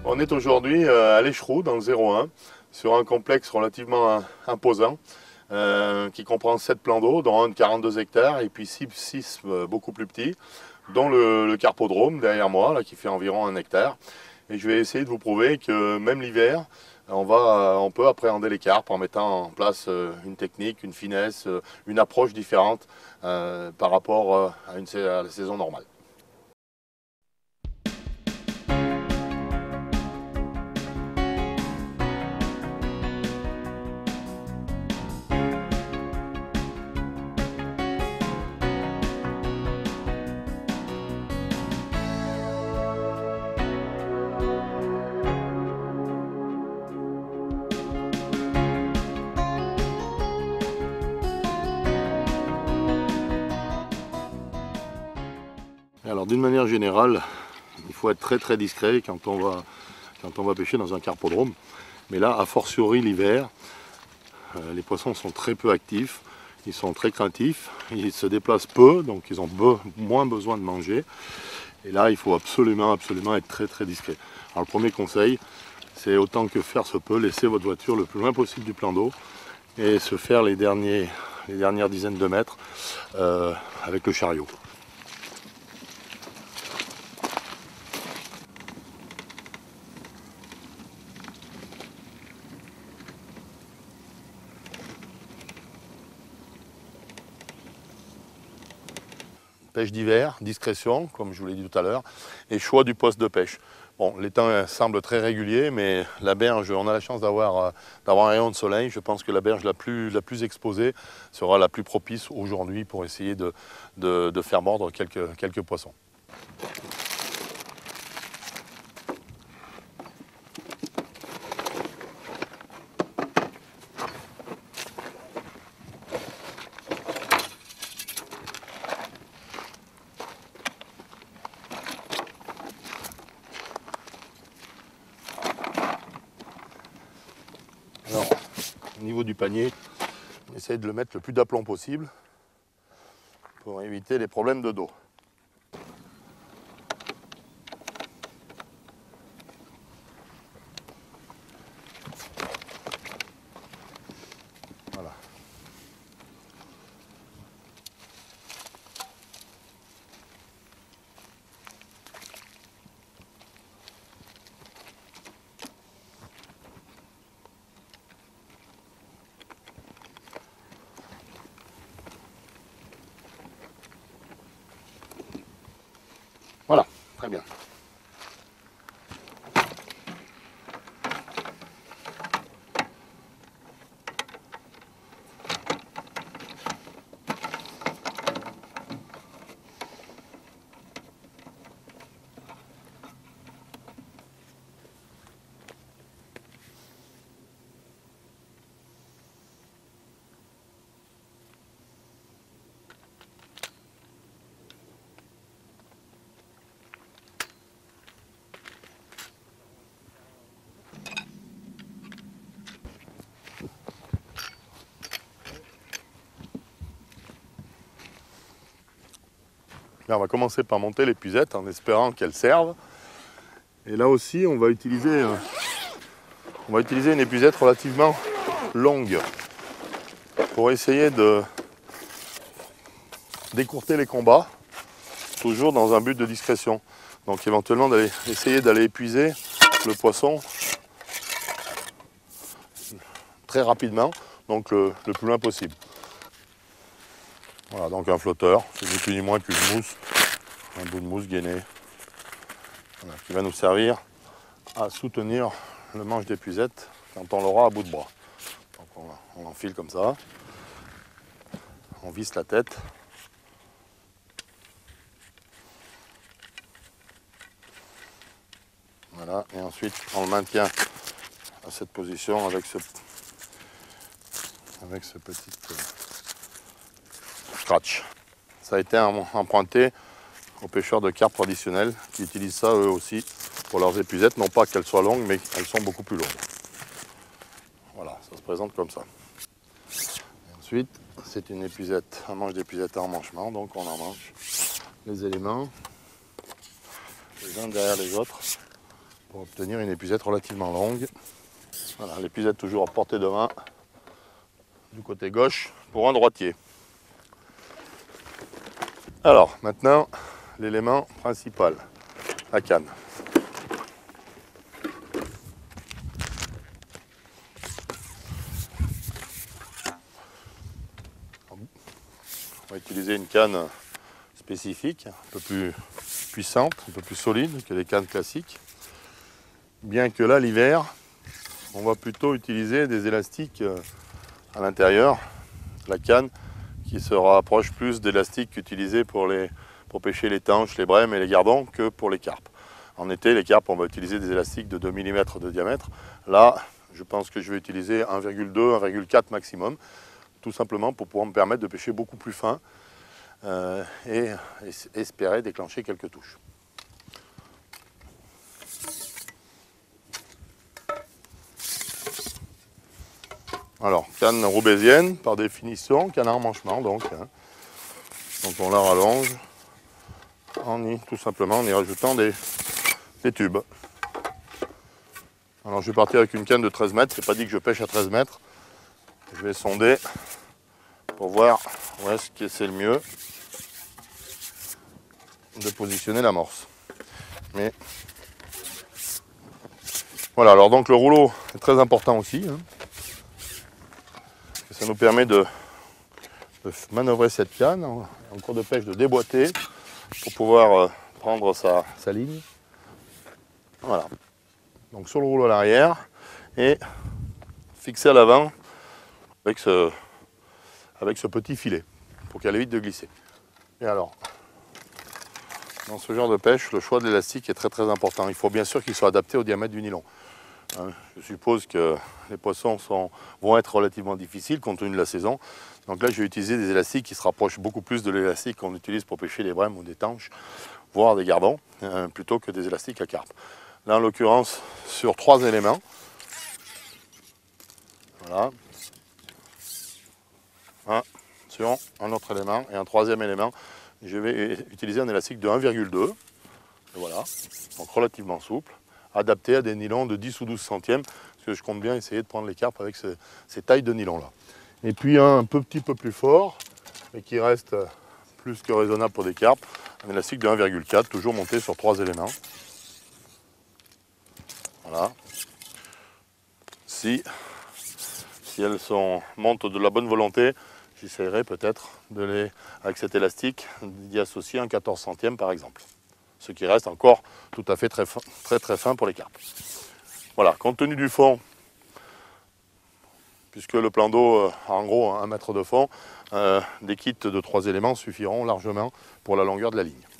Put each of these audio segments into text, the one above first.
On est aujourd'hui à l'Écheroux, dans le 01, sur un complexe relativement imposant qui comprend 7 plans d'eau, dont un de 42 hectares et puis 6 beaucoup plus petits, dont le carpodrome derrière moi, là, qui fait environ 1 hectare. Et je vais essayer de vous prouver que même l'hiver, on peut appréhender les carpes en mettant en place une technique, une finesse, une approche différente par rapport à la saison normale. Alors d'une manière générale, il faut être très discret quand on va pêcher dans un carpodrome. Mais là, a fortiori l'hiver, les poissons sont très peu actifs, ils sont très craintifs, ils se déplacent peu, donc ils ont moins besoin de manger. Et là, il faut absolument être très discret. Alors le premier conseil, c'est autant que faire se peut, laisser votre voiture le plus loin possible du plan d'eau et se faire les dernières dizaines de mètres avec le chariot. Pêche d'hiver, discrétion, comme je vous l'ai dit tout à l'heure, et choix du poste de pêche. Bon, les temps semblent très réguliers, mais la berge, on a la chance d'avoir un rayon de soleil. Je pense que la berge la plus exposée sera la plus propice aujourd'hui pour essayer de faire mordre quelques poissons. Alors, au niveau du panier, on essaye de le mettre le plus d'aplomb possible pour éviter les problèmes de dos. Voilà. Voilà, très bien. Là, on va commencer par monter l'épuisette en espérant qu'elle serve. Et là aussi, on va utiliser une épuisette relativement longue pour essayer d'écourter les combats, toujours dans un but de discrétion. Donc éventuellement essayer d'aller épuiser le poisson très rapidement, donc le plus loin possible. Voilà, donc un flotteur, c'est ni plus ni moins qu'une mousse, un bout de mousse gainée, voilà, qui va nous servir à soutenir le manche d'épuisette quand on l'aura à bout de bras. Donc on l'enfile comme ça, on visse la tête. Voilà, et ensuite on le maintient à cette position avec ce petit scratch. Ça a été emprunté aux pêcheurs de carpes traditionnels qui utilisent ça eux aussi pour leurs épuisettes, non pas qu'elles soient longues, mais qu'elles sont beaucoup plus longues. Voilà, ça se présente comme ça. Et ensuite, c'est une épuisette, un manche d'épuisette à emmanchement, donc on emmanche les éléments, les uns derrière les autres, pour obtenir une épuisette relativement longue. Voilà, l'épuisette toujours à portée de main du côté gauche pour un droitier. Alors maintenant, l'élément principal, la canne. On va utiliser une canne spécifique, un peu plus puissante, un peu plus solide que les cannes classiques. Bien que là, l'hiver, on va plutôt utiliser des élastiques à l'intérieur, la canne, qui se rapproche plus d'élastiques utilisés pour pêcher les tanches, les brèmes et les gardons que pour les carpes. En été, les carpes, on va utiliser des élastiques de 2 mm de diamètre. Là, je pense que je vais utiliser 1,2, 1,4 maximum, tout simplement pour pouvoir me permettre de pêcher beaucoup plus fin et espérer déclencher quelques touches. Alors, canne roubaisienne, par définition, canard manchement, donc on la rallonge tout simplement en y rajoutant des tubes. Alors, je vais partir avec une canne de 13 mètres, c'est pas dit que je pêche à 13 mètres. Je vais sonder pour voir où est-ce que c'est le mieux de positionner l'amorce. Mais voilà, alors donc le rouleau est très important aussi. Ça nous permet de manœuvrer cette canne en cours de pêche, de déboîter pour pouvoir prendre sa ligne. Voilà. Donc sur le rouleau à l'arrière et fixé à l'avant avec ce petit filet pour qu'elle évite de glisser. Et alors, dans ce genre de pêche, le choix de l'élastique est très très important. Il faut bien sûr qu'il soit adapté au diamètre du nylon. Je suppose que les poissons vont être relativement difficiles compte tenu de la saison. Donc là, je vais utiliser des élastiques qui se rapprochent beaucoup plus de l'élastique qu'on utilise pour pêcher les brèmes ou des tanches, voire des gardons, plutôt que des élastiques à carpe. Là, en l'occurrence, sur 3 éléments. Voilà. Sur un autre élément et un troisième élément, je vais utiliser un élastique de 1,2. Voilà, donc relativement souple, adapté à des nylons de 10 ou 12 centièmes, parce que je compte bien essayer de prendre les carpes avec ces tailles de nylon là. Et puis un petit peu plus fort, mais qui reste plus que raisonnable pour des carpes, un élastique de 1,4, toujours monté sur 3 éléments. Voilà. Si elles montent de la bonne volonté, j'essaierai peut-être avec cet élastique d'y associer un 14 centièmes par exemple. Ce qui reste encore tout à fait très fin pour les carpes. Voilà, compte tenu du fond, puisque le plan d'eau a en gros 1 mètre de fond, des kits de 3 éléments suffiront largement pour la longueur de la ligne.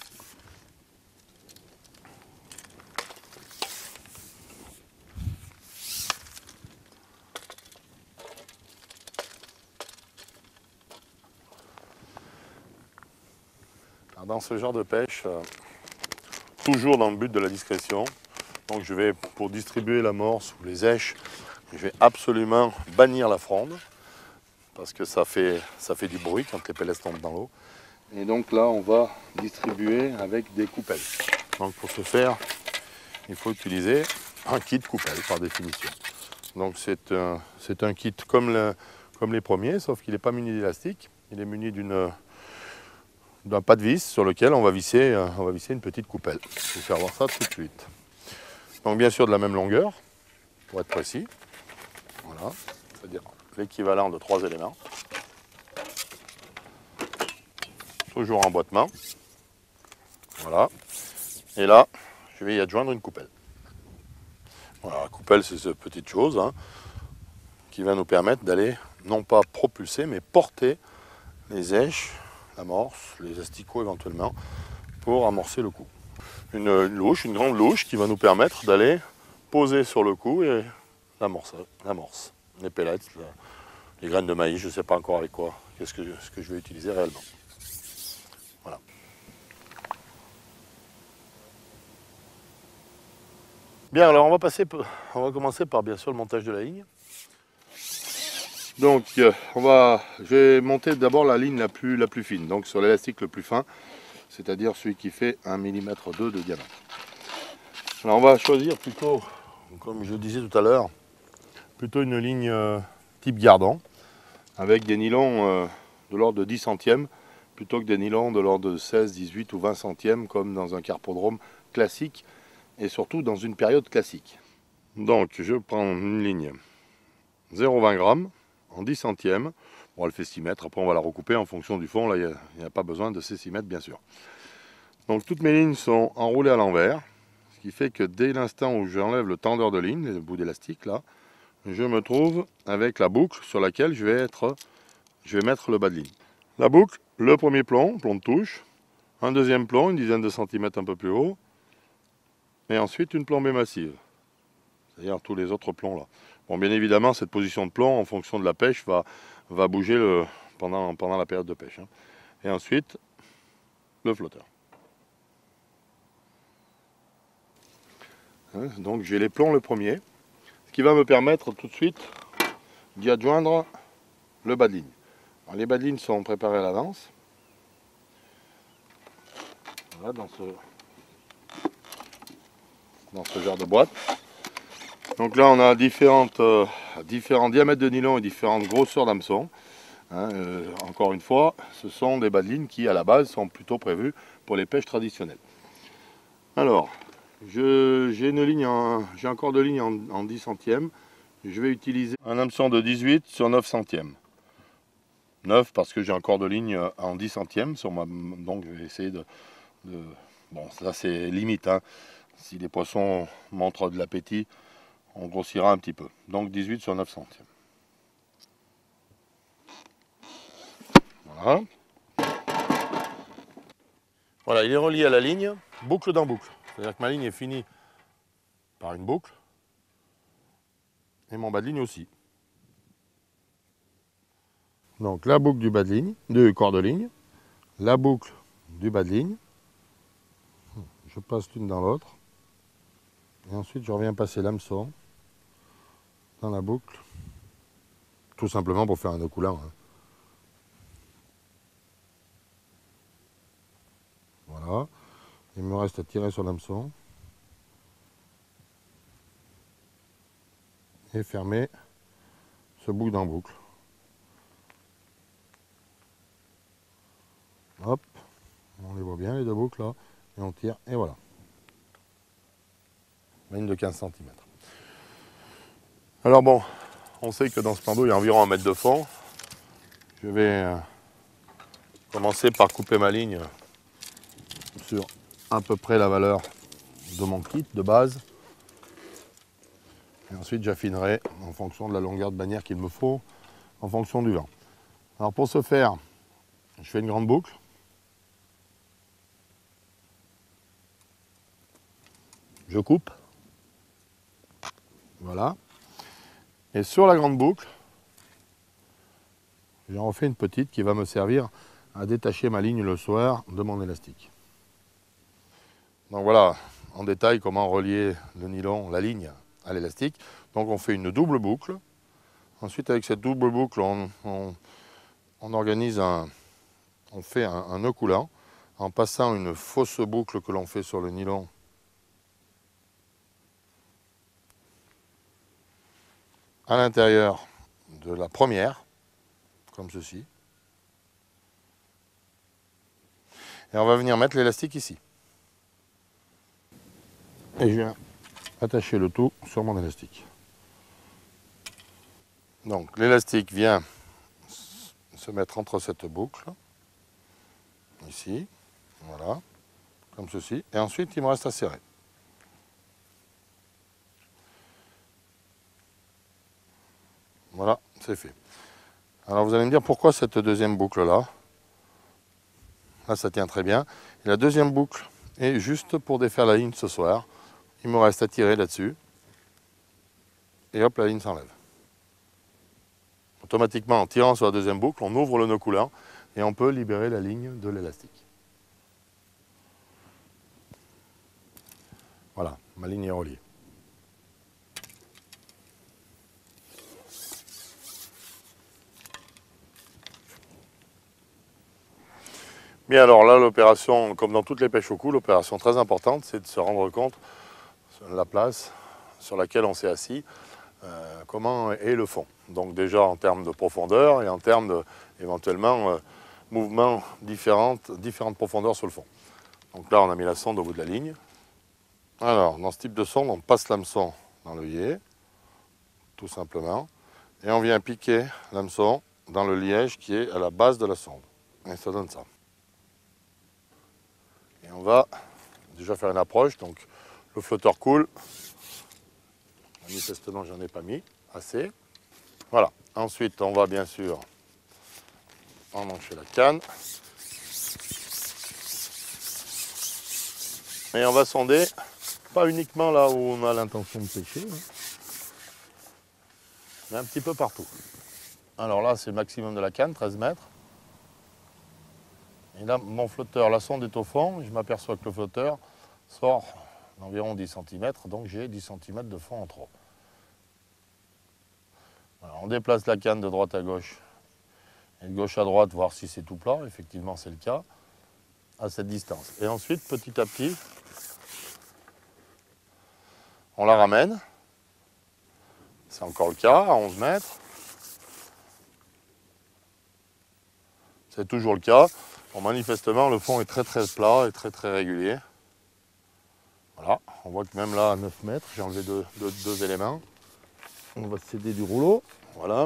Alors dans ce genre de pêche, toujours dans le but de la discrétion, donc je vais, pour distribuer l'amorce ou les èches, je vais absolument bannir la fronde, parce que ça fait du bruit quand les pellets tombent dans l'eau. Et donc là, on va distribuer avec des coupelles. Donc pour ce faire, il faut utiliser un kit coupelle par définition. Donc c'est un kit comme les premiers, sauf qu'il n'est pas muni d'élastique. Il est muni d'un pas de vis sur lequel on va visser une petite coupelle. Je vais faire voir ça tout de suite. Donc bien sûr de la même longueur, pour être précis. Voilà, c'est-à-dire l'équivalent de 3 éléments. Toujours en emboîtement. Voilà. Et là, je vais y adjoindre une coupelle. Voilà, la coupelle, c'est cette petite chose qui va nous permettre d'aller, non pas propulser, mais porter les èches, l'amorce, les asticots éventuellement, pour amorcer le coup. Une grande louche qui va nous permettre d'aller poser sur le coup et l'amorce, les pellets, les graines de maïs, je ne sais pas encore avec quoi, ce que je vais utiliser réellement. Voilà. Bien, alors on va commencer par bien sûr le montage de la ligne. Donc je vais monter d'abord la ligne la plus fine, donc sur l'élastique le plus fin, c'est-à-dire celui qui fait 1,2 mm de diamètre. Alors on va choisir plutôt, comme je le disais tout à l'heure, plutôt une ligne type Gardan, avec des nylons de l'ordre de 10 centièmes, plutôt que des nylons de l'ordre de 16, 18 ou 20 centièmes, comme dans un carpodrome classique, et surtout dans une période classique. Donc je prends une ligne 0,20 g en 10 centièmes. Bon, elle fait 6 mètres, après on va la recouper en fonction du fond, là il n'y a pas besoin de ces 6 mètres bien sûr. Donc toutes mes lignes sont enroulées à l'envers, ce qui fait que dès l'instant où j'enlève le tendeur de ligne, le bout d'élastique là, je me trouve avec la boucle sur laquelle je vais mettre le bas de ligne. La boucle, le premier plomb de touche, un deuxième plomb, une dizaine de centimètres un peu plus haut, et ensuite une plombée massive, c'est-à-dire tous les autres plombs là. Bon, bien évidemment, cette position de plomb, en fonction de la pêche, va bouger pendant la période de pêche. Et ensuite, le flotteur. Donc j'ai les plombs le premier, ce qui va me permettre tout de suite d'y adjoindre le bas de ligne. Alors, les bas de ligne sont préparés à l'avance. Voilà, dans ce genre de boîte. Donc là on a différents diamètres de nylon et différentes grosseurs d'hameçon. Encore une fois, ce sont des bas de ligne qui à la base sont plutôt prévus pour les pêches traditionnelles. Alors, j'ai encore deux lignes en 10 centièmes. Je vais utiliser un hameçon de 18 sur 9 centièmes. 9 parce que j'ai encore deux lignes en 10 centièmes. Donc je vais essayer de... Bon, ça c'est limite. Si les poissons montrent de l'appétit, on grossira un petit peu. Donc 18 sur 9 centièmes. Voilà. Voilà, il est relié à la ligne, boucle dans boucle. C'est-à-dire que ma ligne est finie par une boucle. Et mon bas de ligne aussi. Donc la boucle du bas de ligne, du corps de ligne, la boucle du bas de ligne. Je passe l'une dans l'autre. Et ensuite je reviens passer l'hameçon dans la boucle. Tout simplement pour faire un nœud coulant. Voilà. Il me reste à tirer sur l'hameçon. Et fermer ce boucle dans boucle. Hop, on les voit bien les deux boucles là, et on tire, et voilà. Ligne de 15 cm. Alors bon, on sait que dans ce plan d'eau il y a environ 1 mètre de fond. Je vais commencer par couper ma ligne sur à peu près la valeur de mon kit de base. Et ensuite j'affinerai en fonction de la longueur de bannière qu'il me faut, en fonction du vent. Alors pour ce faire, je fais une grande boucle. Je coupe. Voilà. Et sur la grande boucle, j'en refais une petite qui va me servir à détacher ma ligne le soir de mon élastique. Donc voilà en détail comment relier le nylon, la ligne à l'élastique. Donc on fait une double boucle. Ensuite avec cette double boucle, on fait un nœud coulant en passant une fausse boucle que l'on fait sur le nylon à l'intérieur de la première, comme ceci. Et on va venir mettre l'élastique ici. Et je viens attacher le tout sur mon élastique. Donc l'élastique vient se mettre entre cette boucle, ici, voilà, comme ceci. Et ensuite il me reste à serrer. Voilà, c'est fait. Alors vous allez me dire pourquoi cette deuxième boucle là. Là ça tient très bien. Et la deuxième boucle est juste pour défaire la ligne ce soir. Il me reste à tirer là-dessus. Et hop, la ligne s'enlève. Automatiquement, en tirant sur la deuxième boucle, on ouvre le nœud coulant et on peut libérer la ligne de l'élastique. Voilà, ma ligne est reliée. Bien alors là, l'opération, comme dans toutes les pêches au cou, l'opération très importante, c'est de se rendre compte la place sur laquelle on s'est assis, comment est le fond. Donc déjà en termes de profondeur et en termes de, éventuellement, mouvements différentes profondeurs sur le fond. Donc là, on a mis la sonde au bout de la ligne. Alors, dans ce type de sonde, on passe l'hameçon dans l'œillet, tout simplement, et on vient piquer l'hameçon dans le liège qui est à la base de la sonde. Et ça donne ça. Et on va déjà faire une approche. Donc, le flotteur coule. Manifestement, j'en ai pas mis assez. Voilà. Ensuite, on va bien sûr emmancher la canne. Et on va sonder, pas uniquement là où on a l'intention de pêcher, mais un petit peu partout. Alors là, c'est le maximum de la canne, 13 mètres. Et là, mon flotteur, la sonde est au fond. Je m'aperçois que le flotteur sort d'environ 10 cm, donc j'ai 10 cm de fond en trop. Voilà, on déplace la canne de droite à gauche et de gauche à droite, voir si c'est tout plat. Effectivement, c'est le cas, à cette distance. Et ensuite, petit à petit, on la ramène. C'est encore le cas, à 11 mètres. C'est toujours le cas. Bon, manifestement, le fond est très plat et très régulier. Voilà, on voit que même là, à 9 mètres, j'ai enlevé deux éléments. On va céder du rouleau. Voilà.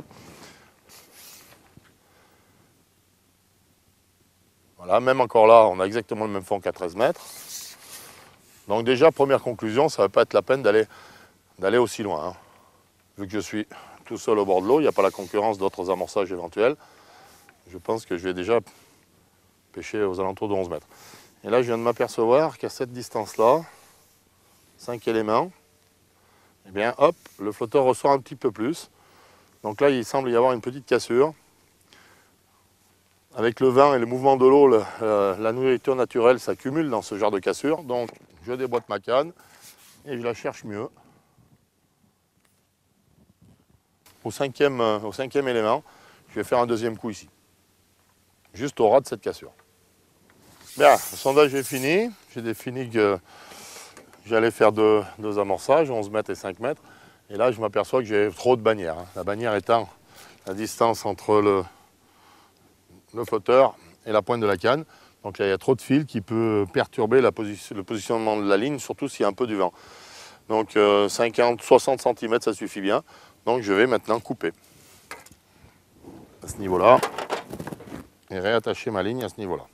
Voilà, même encore là, on a exactement le même fond qu'à 13 mètres. Donc déjà, première conclusion, ça ne va pas être la peine d'aller aussi loin. Vu que je suis tout seul au bord de l'eau, il n'y a pas la concurrence d'autres amorçages éventuels. Je pense que je vais déjà pêcher aux alentours de 11 mètres. Et là, je viens de m'apercevoir qu'à cette distance-là, 5 éléments, eh bien, hop, le flotteur ressort un petit peu plus. Donc là, il semble y avoir une petite cassure. Avec le vent et le mouvement de l'eau, la nourriture naturelle s'accumule dans ce genre de cassure. Donc, je déboîte ma canne et je la cherche mieux. Au cinquième élément, je vais faire un deuxième coup ici. Juste au ras de cette cassure. Bien, le sondage est fini. J'ai défini que j'allais faire deux amorçages, 11 mètres et 5 mètres. Et là, je m'aperçois que j'ai trop de bannières. La bannière étant la distance entre le flotteur et la pointe de la canne. Donc là, il y a trop de fil qui peut perturber le positionnement de la ligne, surtout s'il y a un peu du vent. Donc 50, 60 cm, ça suffit bien. Donc je vais maintenant couper à ce niveau-là et réattacher ma ligne à ce niveau-là.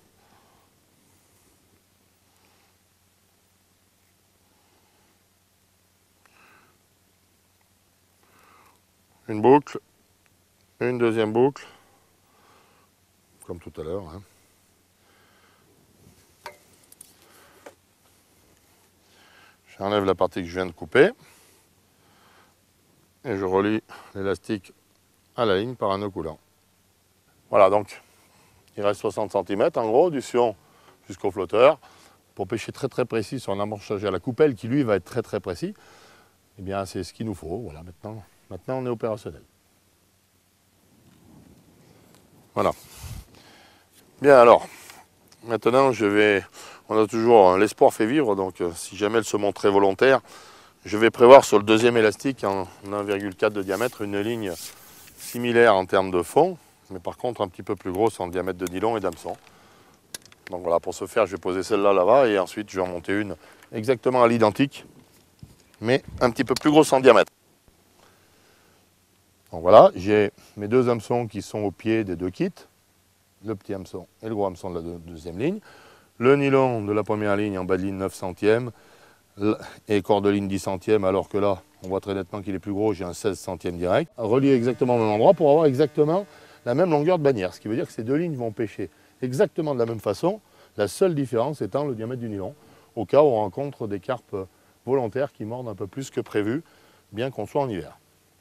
Une boucle, une deuxième boucle, comme tout à l'heure. J'enlève la partie que je viens de couper et je relie l'élastique à la ligne par un nœud coulant. Voilà, donc il reste 60 cm en gros du sion jusqu'au flotteur. Pour pêcher très précis sur un amorçage à la coupelle qui lui va être très précis, eh bien c'est ce qu'il nous faut. Voilà, maintenant on est opérationnel. Voilà. Bien alors, maintenant on a toujours l'espoir fait vivre, donc si jamais elle se montrait volontaire, je vais prévoir sur le deuxième élastique en 1,4 de diamètre une ligne similaire en termes de fond, mais par contre un petit peu plus grosse en diamètre de nylon et d'hameçon. Donc voilà, pour ce faire, je vais poser celle-là là-bas et ensuite je vais en monter une exactement à l'identique, mais un petit peu plus grosse en diamètre. Donc voilà, j'ai mes deux hameçons qui sont au pied des deux kits, le petit hameçon et le gros hameçon de la deuxième ligne, le nylon de la première ligne en bas de ligne 9 centièmes et cordeline 10 centièmes, alors que là, on voit très nettement qu'il est plus gros, j'ai un 16 centièmes direct, relié exactement au même endroit pour avoir exactement la même longueur de bannière, ce qui veut dire que ces deux lignes vont pêcher exactement de la même façon, la seule différence étant le diamètre du nylon, au cas où on rencontre des carpes volontaires qui mordent un peu plus que prévu, bien qu'on soit en hiver.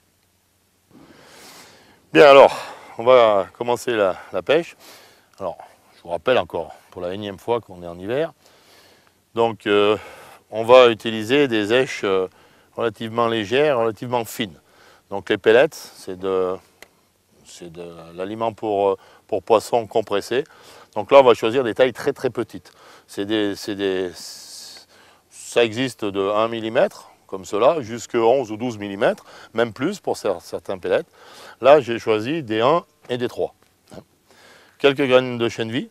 Bien alors, on va commencer la pêche. Alors, je vous rappelle encore pour la énième fois qu'on est en hiver. Donc, on va utiliser des èches relativement légères, relativement fines. Donc les pellets, c'est de l'aliment pour poissons compressé. Donc là, on va choisir des tailles très petites. Ça existe de 1 mm comme cela, jusqu'à 11 ou 12 mm, même plus pour certains pellets. Là, j'ai choisi des 1 et des 3. Quelques graines de chènevis,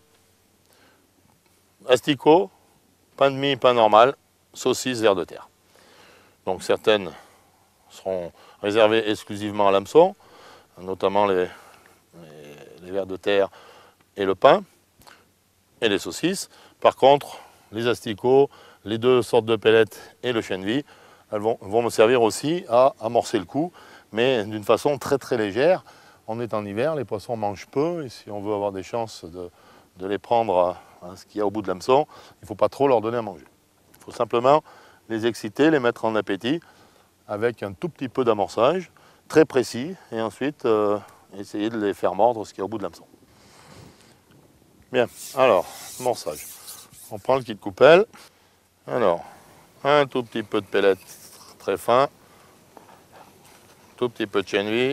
asticots, pain de mie, pain normal, saucisses, vers de terre. Donc certaines seront réservées exclusivement à l'hameçon, notamment les vers de terre et le pain et les saucisses. Par contre, les asticots, les deux sortes de pellets et le chènevis, elles vont me servir aussi à amorcer le coup, mais d'une façon très très légère. On est en hiver, les poissons mangent peu, et si on veut avoir des chances de les prendre à ce qu'il y a au bout de l'hameçon, il ne faut pas trop leur donner à manger. Il faut simplement les exciter, les mettre en appétit, avec un tout petit peu d'amorçage, très précis, et ensuite essayer de les faire mordre ce qu'il y a au bout de l'hameçon. Bien, alors, amorçage. On prend le kit coupelle. Alors, un tout petit peu de pellet très fin, tout petit peu de chènevis,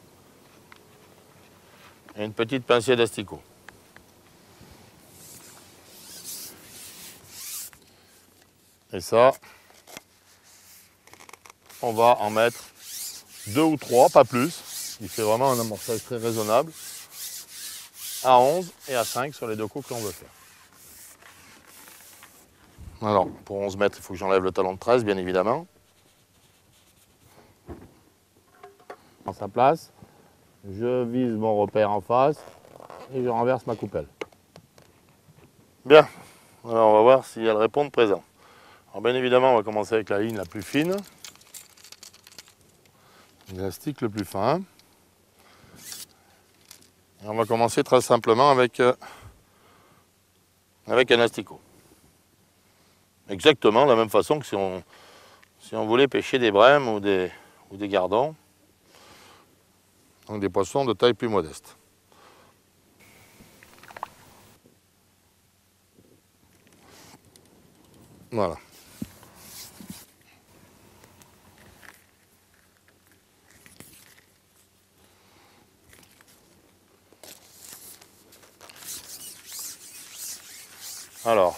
et une petite pincée d'asticot. Et ça, on va en mettre 2 ou 3, pas plus. Il fait vraiment un amorçage très raisonnable. À 11 et à 5 sur les deux coups que l'on veut faire. Alors, pour 11 mètres, il faut que j'enlève le talon de 13, bien évidemment. Dans sa place, je vise mon repère en face et je renverse ma coupelle. Bien, alors on va voir si elles répondent présent. Alors bien évidemment, on va commencer avec la ligne la plus fine, l'élastique le plus fin. Et on va commencer très simplement avec un asticot. Exactement de la même façon que si on voulait pêcher des brèmes ou des gardons. Donc des poissons de taille plus modeste. Voilà. Alors,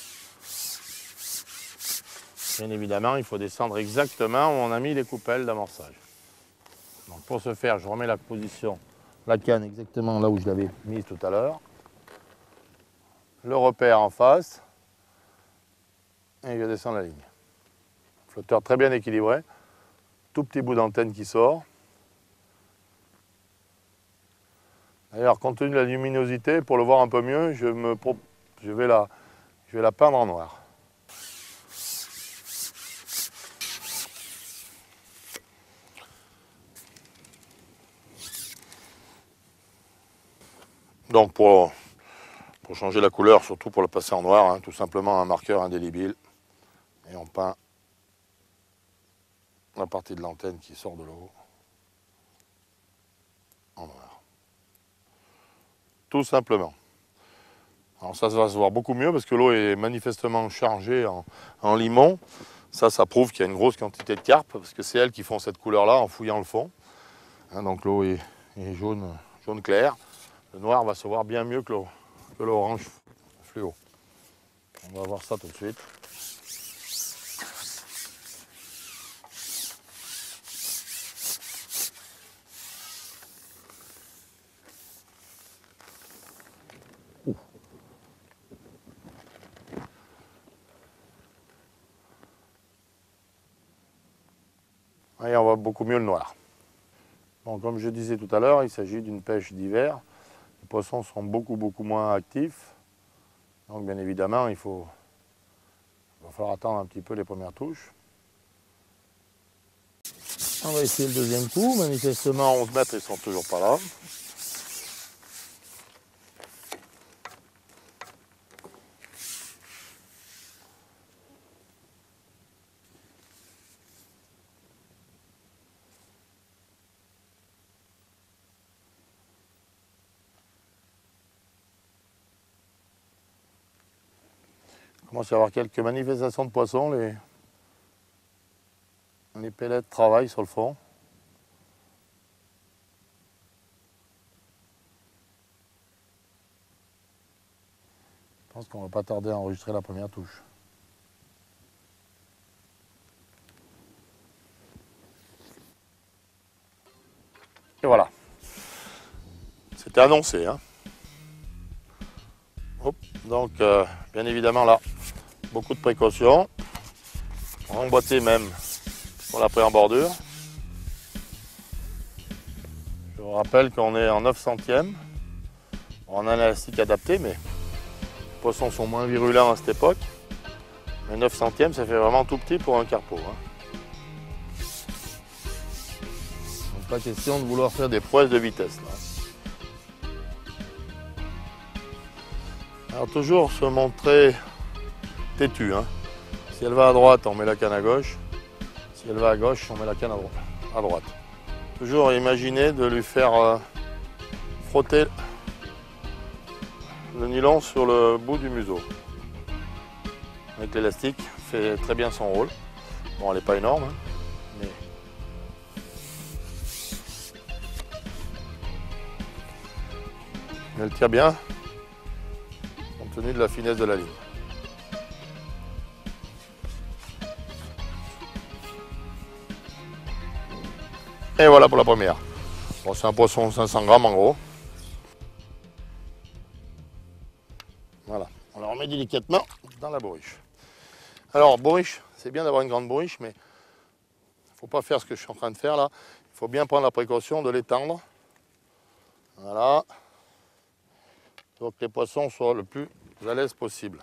bien évidemment, il faut descendre exactement où on a mis les coupelles d'amorçage. Donc pour ce faire, je remets la position, la canne exactement là où je l'avais mise tout à l'heure. Le repère en face. Et je descends la ligne. Flotteur très bien équilibré. Tout petit bout d'antenne qui sort. D'ailleurs, compte tenu de la luminosité, pour le voir un peu mieux, je vais la peindre en noir. Donc pour changer la couleur, surtout pour la passer en noir, hein, tout simplement un marqueur indélébile. Et on peint la partie de l'antenne qui sort de l'eau en noir. Tout simplement. Alors ça va se voir beaucoup mieux parce que l'eau est manifestement chargée en limon. Ça prouve qu'il y a une grosse quantité de carpes parce que c'est elles qui font cette couleur-là en fouillant le fond. Hein, donc l'eau est jaune clair. Le noir va se voir bien mieux que l'orange fluo. On va voir ça tout de suite. Et on voit beaucoup mieux le noir. Bon, comme je disais tout à l'heure, il s'agit d'une pêche d'hiver. Les poissons sont beaucoup moins actifs. Donc bien évidemment, il va falloir attendre un petit peu les premières touches. On va essayer le deuxième coup. Manifestement, 11 mètres, ils sont toujours pas là. Il commence à y avoir quelques manifestations de poissons. Les pellets travaillent sur le fond. Je pense qu'on ne va pas tarder à enregistrer la première touche. Et voilà. C'était annoncé. Hein. Hop. Donc, bien évidemment, là, beaucoup de précautions. Emboîté même pour la en bordure. Je vous rappelle qu'on est en 9 centièmes. On a un élastique adapté, mais les poissons sont moins virulents à cette époque. Mais 9 centièmes, ça fait vraiment tout petit pour un carpeau. Hein. Donc, pas question de vouloir faire des prouesses de vitesse. Là. Alors toujours se montrer têtu. Hein. Si elle va à droite, on met la canne à gauche. Si elle va à gauche, on met la canne à droite. Toujours imaginer de lui faire frotter le nylon sur le bout du museau. Avec l'élastique, fait très bien son rôle. Bon, elle n'est pas énorme, hein, mais... elle tient bien, compte tenu de la finesse de la ligne. Et voilà pour la première. Bon, c'est un poisson 500 grammes en gros. Voilà, on la remet délicatement dans la bourriche. Alors, bourriche, c'est bien d'avoir une grande bourriche, mais il ne faut pas faire ce que je suis en train de faire là. Il faut bien prendre la précaution de l'étendre. Voilà. Pour que les poissons soient le plus à l'aise possible.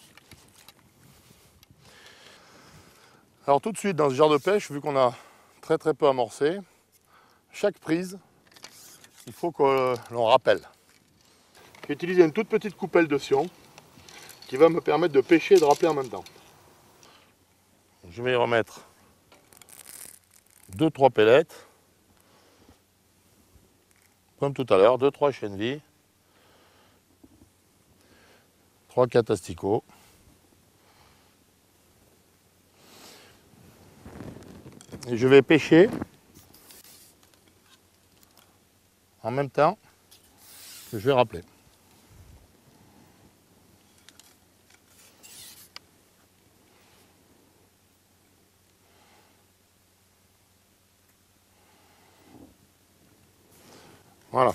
Alors tout de suite, dans ce genre de pêche, vu qu'on a très peu amorcé, chaque prise, il faut que l'on rappelle. J'ai utilisé une toute petite coupelle de sion qui va me permettre de pêcher et de rappeler en même temps. Je vais y remettre 2-3 pellettes, comme tout à l'heure, 2-3 chennevilles, 3-4 asticots. Et je vais pêcher en même temps que je vais rappeler. Voilà.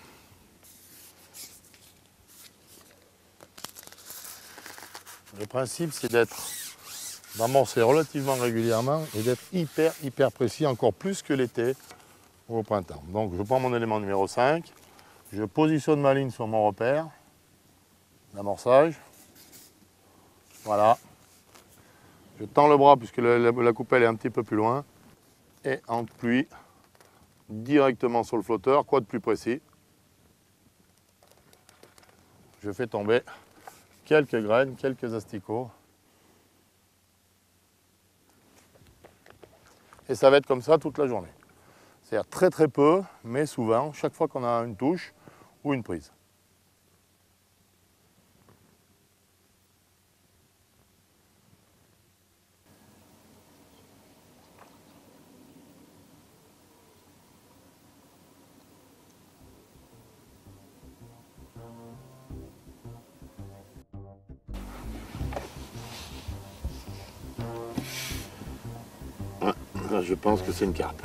Le principe, c'est d'amorcer relativement régulièrement et d'être hyper précis, encore plus que l'été ou au printemps. Donc je prends mon élément numéro 5, je positionne ma ligne sur mon repère d'amorçage. Voilà. Je tends le bras puisque la coupelle est un petit peu plus loin et appuie directement sur le flotteur. Quoi de plus précis? Je fais tomber quelques graines, quelques asticots. Et ça va être comme ça toute la journée. C'est-à-dire très peu, mais souvent, chaque fois qu'on a une touche ou une prise. Là, je pense que c'est une carpe.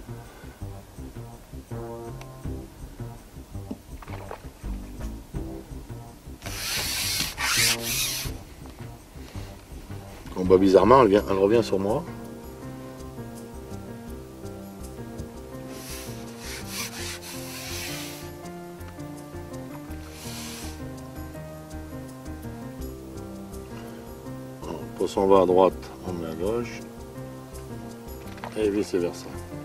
Bon, bah, bizarrement, elle revient sur moi. Le poisson va à droite, on met à gauche. Et vice versa.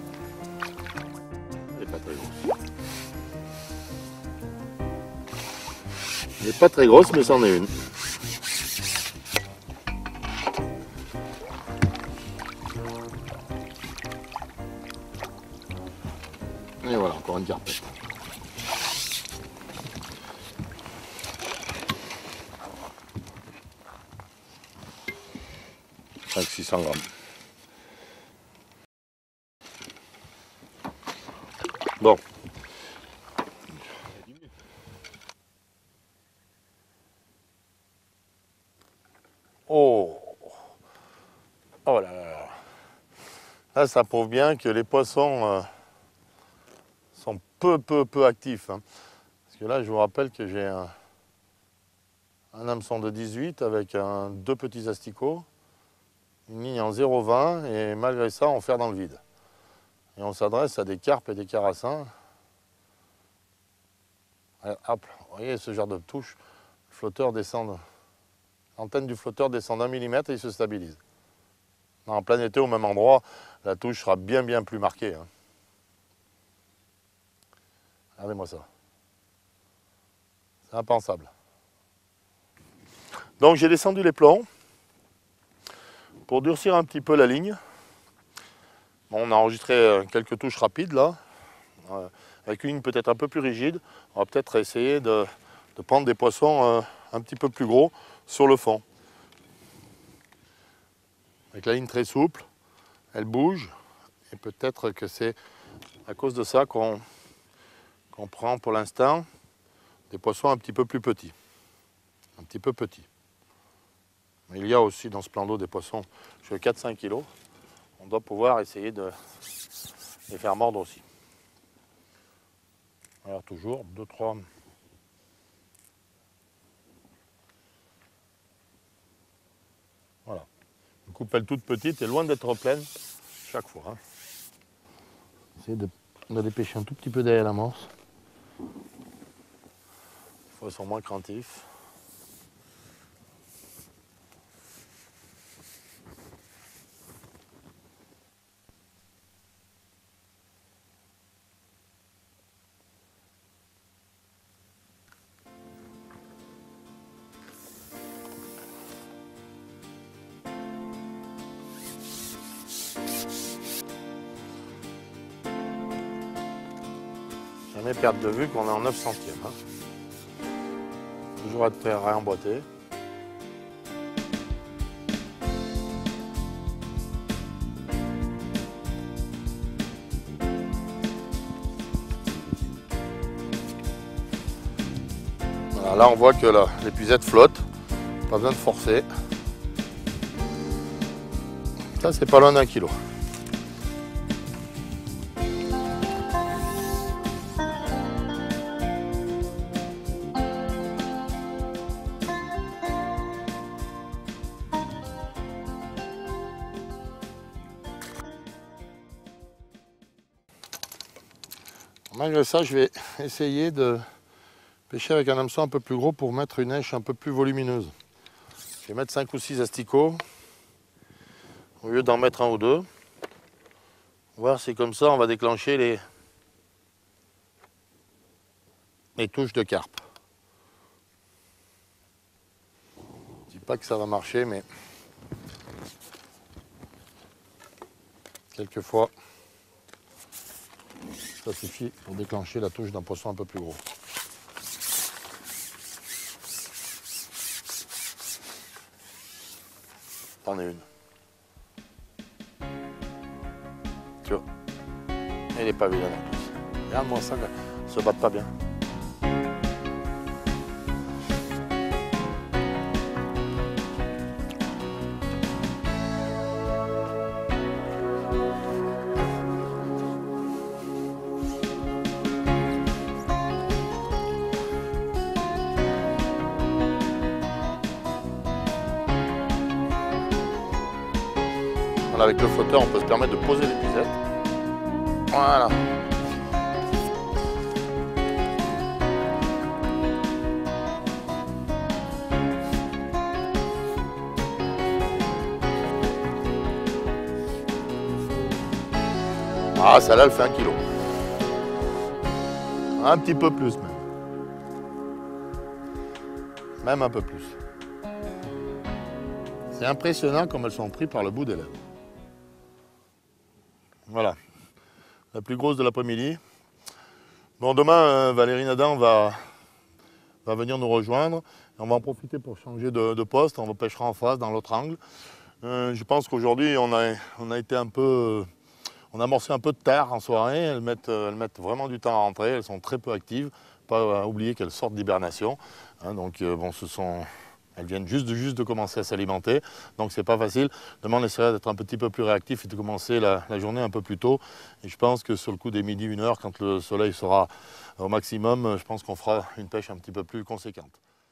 Elle n'est pas très grosse. Elle n'est pas très grosse, mais c'en est une. Et voilà, encore une carpette. 500-600 grammes. Bon. Oh. Oh là là. Là, ça prouve bien que les poissons sont peu actifs. Hein. Parce que là, je vous rappelle que j'ai un hameçon de 18 avec deux petits asticots, une ligne en 0,20 et malgré ça, on fait dans le vide. Et on s'adresse à des carpes et des carassins. Et hop, vous voyez ce genre de touche, le flotteur descend, l'antenne du flotteur descend d'1 millimètre et il se stabilise. En plein été, au même endroit, la touche sera bien plus marquée. Hein. Regardez-moi ça. C'est impensable. Donc j'ai descendu les plombs pour durcir un petit peu la ligne. Bon, on a enregistré quelques touches rapides là, avec une ligne peut-être un peu plus rigide. On va peut-être essayer de prendre des poissons un petit peu plus gros sur le fond. Avec la ligne très souple, elle bouge, et peut-être que c'est à cause de ça qu'on prend pour l'instant des poissons un petit peu plus petits. Un petit peu petits. Mais il y a aussi dans ce plan d'eau des poissons sur 4-5 kg. On doit pouvoir essayer de les faire mordre aussi. Alors toujours 2-3. Voilà. Une coupelle toute petite et loin d'être pleine chaque fois. Hein. Essayez de dépêcher un tout petit peu derrière l'amorce. Les fois sont moins craintifs. Jamais perdre de vue qu'on est en 9 centièmes. Hein. Toujours être réemboîté. Voilà, là on voit que l'épuisette flotte, pas besoin de forcer. Ça c'est pas loin d'1 kilo. Malgré ça, je vais essayer de pêcher avec un hameçon un peu plus gros pour mettre une èche un peu plus volumineuse. Je vais mettre 5 ou 6 asticots au lieu d'en mettre un ou deux. Voir si comme ça on va déclencher les touches de carpe. Je dis pas que ça va marcher, mais quelquefois ça suffit pour déclencher la touche d'un poisson un peu plus gros. T'en es une. Tu vois. Elle n'est pas vilaine en plus. Regarde-moi ça, ils se battent pas bien. Voilà, avec le flotteur, on peut se permettre de poser l'épuisette. Voilà. Ah, celle-là, elle fait 1 kilo. Un petit peu plus même. Même un peu plus. C'est impressionnant comme elles sont prises par le bout des lèvres. Voilà, la plus grosse de l'après-midi. Bon, demain, Valérie Nadan va venir nous rejoindre. On va en profiter pour changer de poste. On pêchera en face, dans l'autre angle. Je pense qu'aujourd'hui, on a été un peu... On a amorcé un peu de terre en soirée. Elles mettent vraiment du temps à rentrer. Elles sont très peu actives. Pas oublier qu'elles sortent d'hibernation. Hein, donc, bon, ce sont Elles viennent juste de commencer à s'alimenter, donc c'est pas facile. Demain, on essaiera d'être un petit peu plus réactif et de commencer la journée un peu plus tôt. Et je pense que sur le coup des midi, 1 heure, quand le soleil sera au maximum, je pense qu'on fera une pêche un petit peu plus conséquente.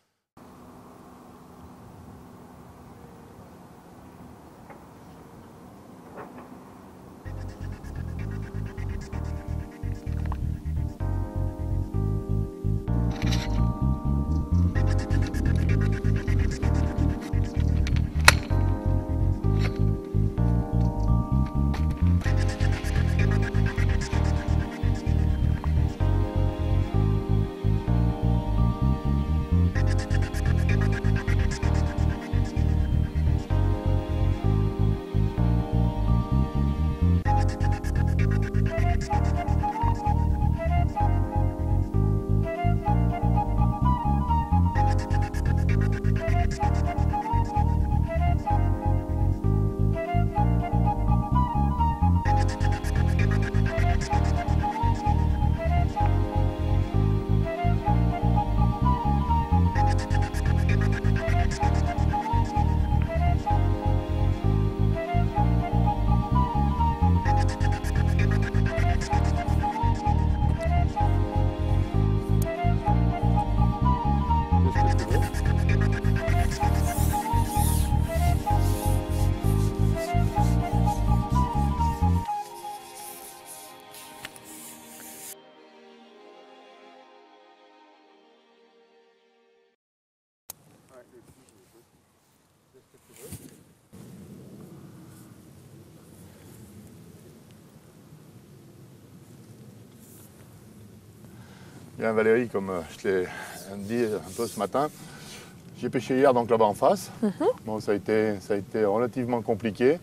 Bien Valérie, comme je te l'ai dit un peu ce matin, j'ai pêché hier donc là-bas en face. Bon, ça a été relativement compliqué.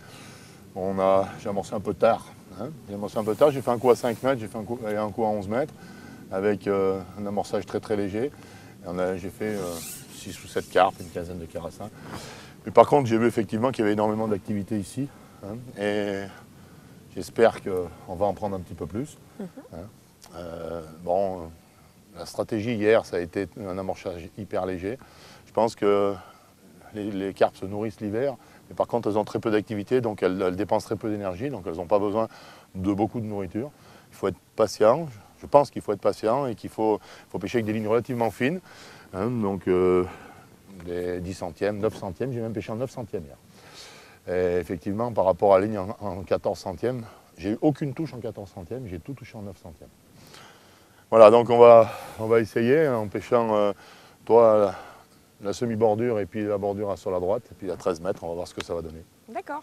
J'ai amorcé un peu tard. J'ai fait un coup à 5 mètres, j'ai fait un coup à 11 mètres avec un amorçage très très léger. J'ai fait 6 ou 7 carpes, une quinzaine de carassins. Mais par contre, j'ai vu effectivement qu'il y avait énormément d'activité ici. Et j'espère qu'on va en prendre un petit peu plus. Bon, la stratégie hier, ça a été un amorçage hyper léger. Je pense que les carpes se nourrissent l'hiver, mais par contre elles ont très peu d'activité, donc elles dépensent très peu d'énergie, donc elles n'ont pas besoin de beaucoup de nourriture. Il faut être patient, je pense qu'il faut être patient et qu'il faut pêcher avec des lignes relativement fines. Donc des 10 centièmes, 9 centièmes, j'ai même pêché en 9 centièmes hier. Et effectivement, par rapport à la ligne en 14 centièmes, j'ai eu aucune touche en 14 centièmes, j'ai tout touché en 9 centièmes. Voilà, donc on va essayer en pêchant toi la semi-bordure et puis la bordure sur la droite, et puis à 13 mètres, on va voir ce que ça va donner. D'accord.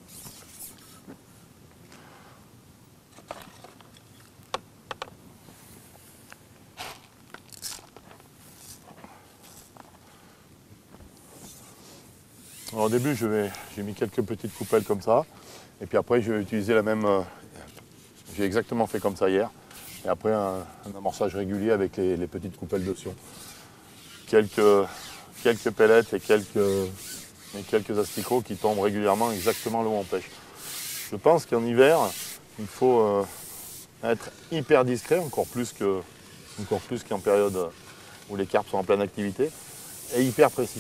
Alors, au début, j'ai mis quelques petites coupelles comme ça, et puis après, je vais utiliser la même. J'ai exactement fait comme ça hier, et après, un amorçage régulier avec les petites coupelles de sion. Quelques pellettes et quelques asticots qui tombent régulièrement exactement là où on pêche. Je pense qu'en hiver, il faut être hyper discret, encore plus qu'en période où les carpes sont en pleine activité, et hyper précis.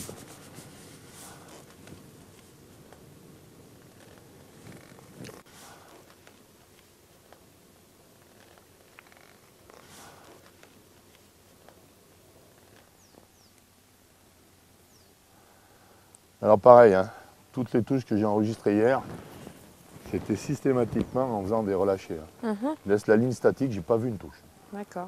Alors pareil, toutes les touches que j'ai enregistrées hier, c'était systématiquement en faisant des relâchés. Laisse la ligne statique, j'ai pas vu une touche. D'accord.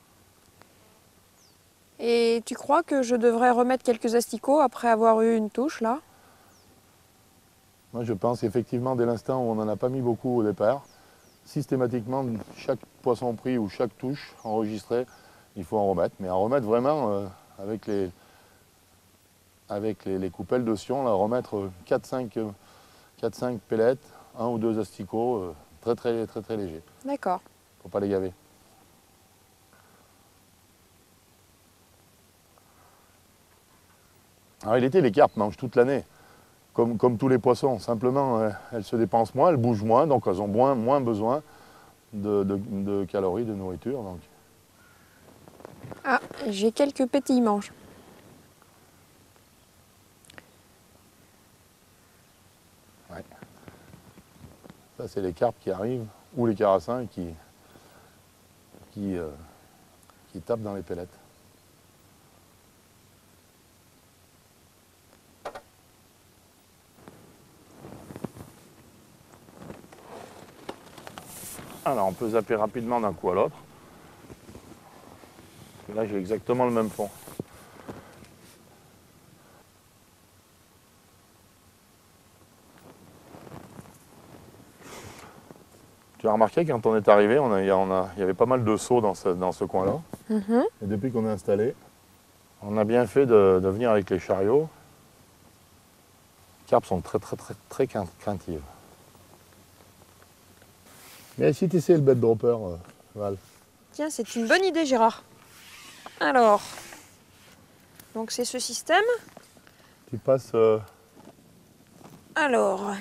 Et tu crois que je devrais remettre quelques asticots après avoir eu une touche là? Moi je pense effectivement dès l'instant où on n'en a pas mis beaucoup au départ, systématiquement chaque poisson pris ou chaque touche enregistrée, il faut en remettre. Mais en remettre vraiment avec les coupelles de sion, là, remettre 4-5 pellettes, 1 ou 2 asticots, très très très très légers. D'accord. Faut pas les gaver. Alors l'été, les carpes mangent toute l'année, comme tous les poissons. Simplement, elles se dépensent moins, elles bougent moins, donc elles ont moins besoin de calories, de nourriture. Donc. Ah, j'ai quelques pétillements. Ça, c'est les carpes qui arrivent, ou les carassins qui tapent dans les pellettes. Alors, on peut zapper rapidement d'un coup à l'autre. Là, j'ai exactement le même fond. Tu as remarqué, quand on est arrivé, il y avait pas mal de seaux dans ce coin-là. Et depuis qu'on est installé, on a bien fait de venir avec les chariots. Les carpes sont très craintives. Mais si tu essaies le bed dropper, Val. Tiens, c'est une bonne idée, Gérard. Alors, donc c'est ce système. Tu passes... Alors,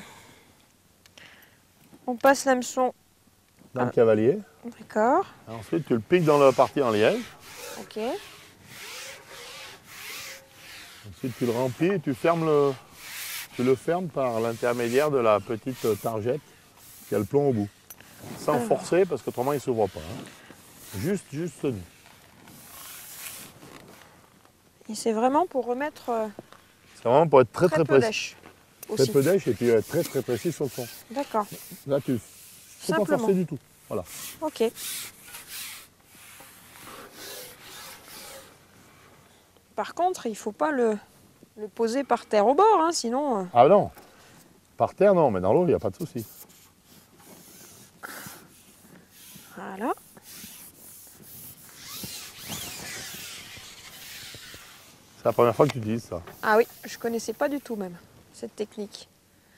on passe l'hameçon. dans le cavalier. D'accord. Ensuite, tu le piques dans la partie en liège. Ok. Ensuite, tu le remplis et tu le fermes par l'intermédiaire de la petite targette qui a le plomb au bout. Sans forcer, parce qu'autrement, il ne s'ouvre pas. Hein. Juste tenu. Et c'est vraiment pour remettre C'est vraiment pour être très peu précis. d'èche Très aussi. peu d'èche et puis être très précis sur le fond. D'accord. Là, tu ne faut pas Simplement. forcer du tout. Voilà. Ok. Par contre, il ne faut pas le poser par terre au bord, hein, sinon... Ah non, par terre non, mais dans l'eau, il n'y a pas de souci. Voilà. C'est la première fois que tu utilises ça. Ah oui, je ne connaissais pas du tout même cette technique.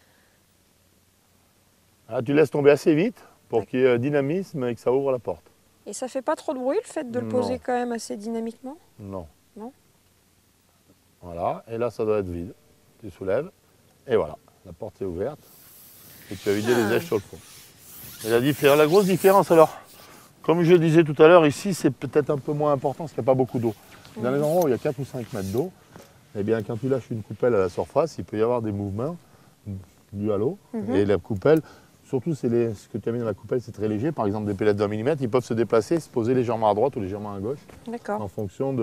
Là, tu laisses tomber assez vite pour qu'il y ait dynamisme et que ça ouvre la porte. Et ça fait pas trop de bruit le fait de le poser Non. quand même assez dynamiquement? Non. Non. Voilà, et là, ça doit être vide. Tu soulèves, et voilà, la porte est ouverte. Et tu as vidé les èches sur le fond. Et la grosse différence, alors, comme je le disais tout à l'heure, ici, c'est peut-être un peu moins important parce qu'il n'y a pas beaucoup d'eau. Dans les endroits où il y a 4 ou 5 mètres d'eau, eh bien, quand tu lâches une coupelle à la surface, il peut y avoir des mouvements dus à l'eau. Et la coupelle, surtout ce que tu as mis dans la coupelle, c'est très léger. Par exemple, des pellettes de 20 mm, ils peuvent se déplacer, se poser légèrement à droite ou légèrement à gauche, D'accord. en fonction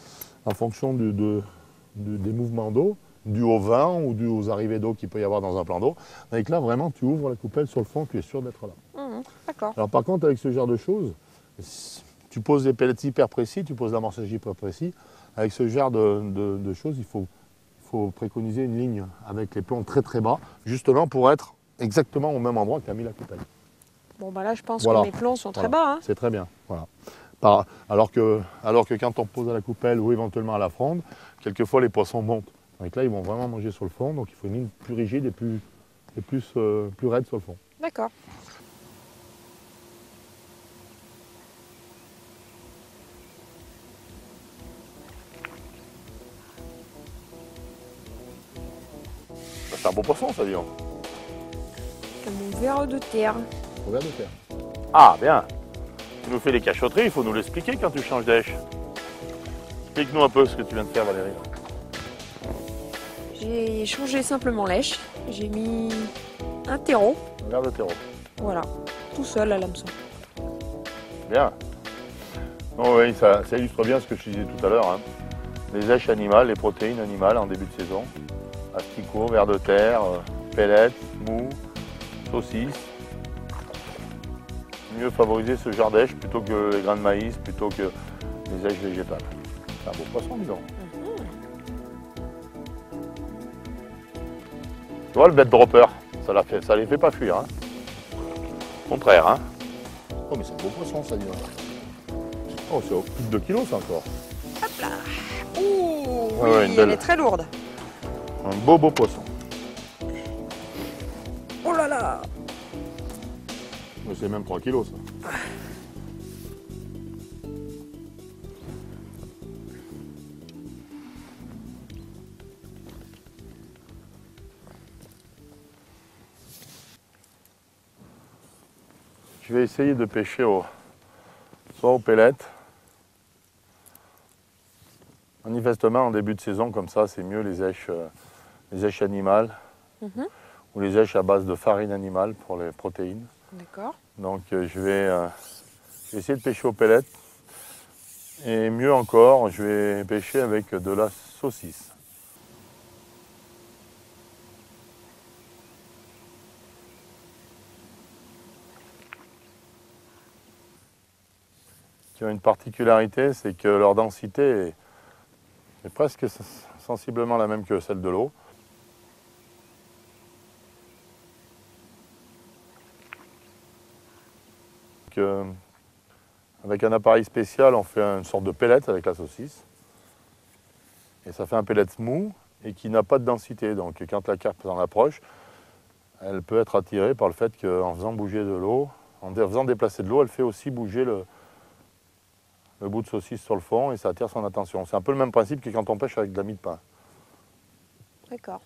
des mouvements d'eau, dus au vent ou dus aux arrivées d'eau qu'il peut y avoir dans un plan d'eau. Donc là, vraiment, tu ouvres la coupelle sur le fond, tu es sûr d'être là. D'accord. Alors par contre, avec ce genre de choses, tu poses des pellets hyper précis, tu poses l'amorçage hyper précis. Avec ce genre de choses, il faut préconiser une ligne avec les plombs très bas, justement pour être exactement au même endroit que tu as mis la coupelle. Bon, bah là, je pense Voilà. que mes plombs sont très Voilà. bas. Hein. C'est très bien. Voilà. Alors que quand on pose à la coupelle ou éventuellement à la fronde, quelquefois les poissons montent. Donc là, ils vont vraiment manger sur le fond, donc il faut une ligne plus rigide et plus raide sur le fond. D'accord. C'est un beau poisson, ça, disons. C'est mon ver de terre. Au ver de terre. Ah, bien. Tu nous fais les cachotteries, il faut nous l'expliquer quand tu changes d'èche. Explique-nous un peu ce que tu viens de faire, Valérie. J'ai changé simplement l'èche. J'ai mis un terreau. Un ver de terreau. Voilà. Tout seul à l'hameçon. Bien. Oh oui, ça illustre bien ce que je disais tout à l'heure. Hein. Les èches animales, les protéines animales en début de saison. Asticots, vers de terre, pellets, mou, saucisses. Mieux favoriser ce genre d'èche plutôt que les grains de maïs, plutôt que les èches végétales. C'est un beau poisson, dis donc. Tu vois le bed dropper, ça les fait pas fuir. Hein. Au contraire. Hein. Oh mais c'est un beau poisson ça, dis donc. Oh c'est au plus de 2 kilos ça encore. Hop là. Ouh, oui, Ouais, elle est très lourde. Un beau poisson. Oh là là. Mais c'est même 3 kilos ça. Je vais essayer de pêcher soit aux pellettes. Manifestement en début de saison comme ça c'est mieux les èches animales. ou les èches à base de farine animale pour les protéines. D'accord. Donc je vais essayer de pêcher au pellet. Et mieux encore, je vais pêcher avec de la saucisse. Qui ont une particularité, c'est que leur densité est presque sensiblement la même que celle de l'eau. Avec un appareil spécial, on fait une sorte de pellet avec la saucisse. Et ça fait un pellet mou et qui n'a pas de densité. Donc quand la carpe s'en approche, elle peut être attirée par le fait qu'en faisant bouger de l'eau, en faisant déplacer de l'eau, elle fait aussi bouger le bout de saucisse sur le fond et ça attire son attention. C'est un peu le même principe que quand on pêche avec de la mie de pain. D'accord.